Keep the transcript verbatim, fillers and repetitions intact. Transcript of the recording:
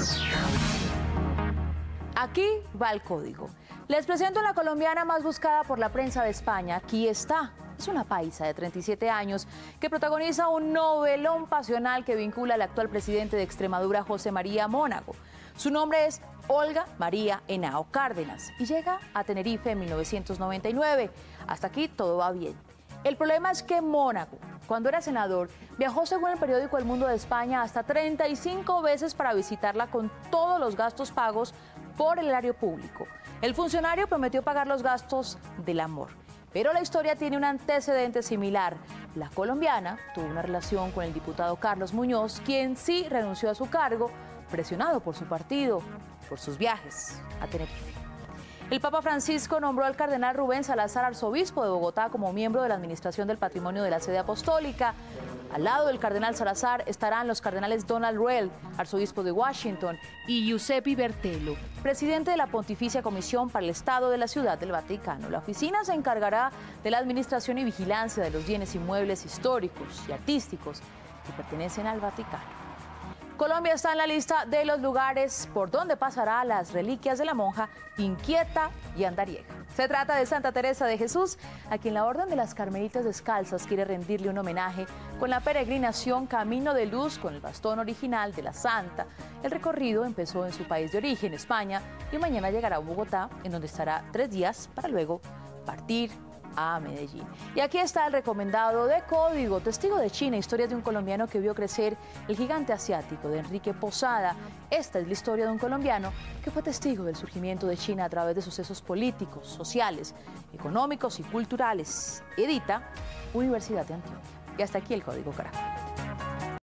Aquí va el código. Les presento a la colombiana más buscada por la prensa de España. Aquí está. Es una paisa de treinta y siete años que protagoniza un novelón pasional que vincula al actual presidente de Extremadura, José María Mónago. Su nombre es Olga María Henao Cárdenas y llega a Tenerife en mil novecientos noventa y nueve. Hasta aquí todo va bien. El problema es que Mónago, cuando era senador, viajó, según el periódico El Mundo de España, hasta treinta y cinco veces para visitarla con todos los gastos pagos por el erario público. El funcionario prometió pagar los gastos del amor. Pero la historia tiene un antecedente similar. La colombiana tuvo una relación con el diputado Carlos Muñoz, quien sí renunció a su cargo, presionado por su partido, por sus viajes a Tenerife. El Papa Francisco nombró al cardenal Rubén Salazar, arzobispo de Bogotá, como miembro de la Administración del Patrimonio de la Sede Apostólica. Al lado del cardenal Salazar estarán los cardenales Donald Ruel, arzobispo de Washington, y Giuseppe Bertello, presidente de la Pontificia Comisión para el Estado de la Ciudad del Vaticano. La oficina se encargará de la administración y vigilancia de los bienes inmuebles históricos y artísticos que pertenecen al Vaticano. Colombia está en la lista de los lugares por donde pasará las reliquias de la monja inquieta y andariega. Se trata de Santa Teresa de Jesús, a quien la Orden de las Carmelitas Descalzas quiere rendirle un homenaje con la peregrinación Camino de Luz con el bastón original de la Santa. El recorrido empezó en su país de origen, España, y mañana llegará a Bogotá, en donde estará tres días para luego partir a Medellín. Y aquí está el recomendado de Código, Testigo de China, historia de un colombiano que vio crecer el gigante asiático, de Enrique Posada. Esta es la historia de un colombiano que fue testigo del surgimiento de China a través de sucesos políticos, sociales, económicos y culturales. Edita Universidad de Antioquia. Y hasta aquí el Código Caracol.